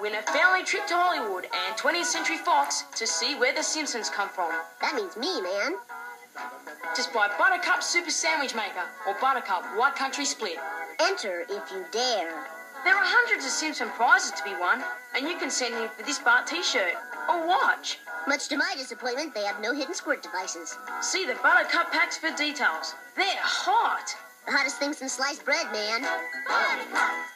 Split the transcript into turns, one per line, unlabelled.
Win a family trip to Hollywood and 20th Century Fox to see where The Simpsons come from.
That means me, man.
Just buy Buttercup Super Sandwich Maker or Buttercup White Country Split.
Enter if you dare.
There are hundreds of Simpson prizes to be won, and you can send in for this Bart t-shirt or watch.
Much to my disappointment, they have no hidden squirt devices.
See the Buttercup packs for details. They're hot.
The hottest thing since sliced bread, man. Buttercup.